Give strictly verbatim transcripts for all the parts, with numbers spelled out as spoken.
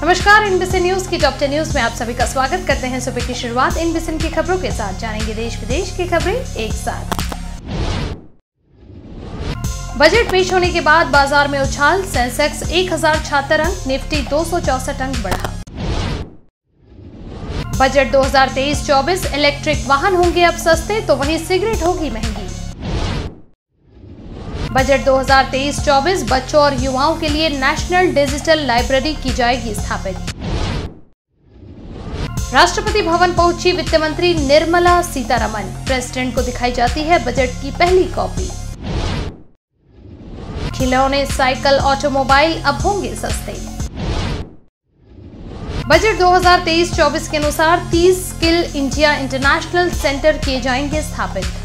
नमस्कार, NBC news की top ten news में आप सभी का स्वागत करते हैं। सुबह की शुरुआत इनबीसी की खबरों के साथ जानेंगे देश विदेश की खबरें एक साथ। बजट पेश होने के बाद बाजार में उछाल, सेंसेक्स एक हजार छिहत्तर अंक, निफ्टी दो सौ चौसठ अंक बढ़ा। बजट दो हज़ार तेईस चौबीस, इलेक्ट्रिक वाहन होंगे अब सस्ते तो वहीं सिगरेट होगी महंगी। बजट दो हज़ार तेईस चौबीस, बच्चों और युवाओं के लिए नेशनल डिजिटल लाइब्रेरी की जाएगी स्थापित। राष्ट्रपति भवन पहुंची वित्त मंत्री निर्मला सीतारमण, प्रेसिडेंट को दिखाई जाती है बजट की पहली कॉपी। खिलौने, साइकिल, ऑटोमोबाइल अब होंगे सस्ते। बजट दो हज़ार तेईस चौबीस के अनुसार तीस स्किल इंडिया इंटरनेशनल सेंटर किए जाएंगे स्थापित।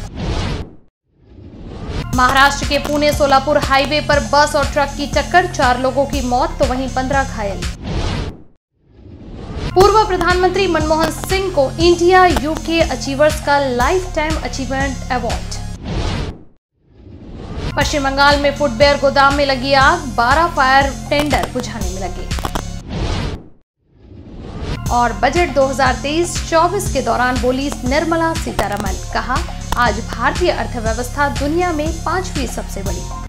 महाराष्ट्र के पुणे सोलापुर हाईवे पर बस और ट्रक की टक्कर, चार लोगों की मौत तो वहीं पंद्रह घायल। पूर्व प्रधानमंत्री मनमोहन सिंह को इंडिया यूके अचीवर्स का lifetime achievement award. Paschim Bangal में फुटवेयर गोदाम में लगी आग, बारह फायर टेंडर बुझाने में लगे। और बजट दो हज़ार तेईस चौबीस के दौरान बोली निर्मला सीतारमण, कहा आज भारतीय अर्थव्यवस्था दुनिया में पांचवी सबसे बड़ी।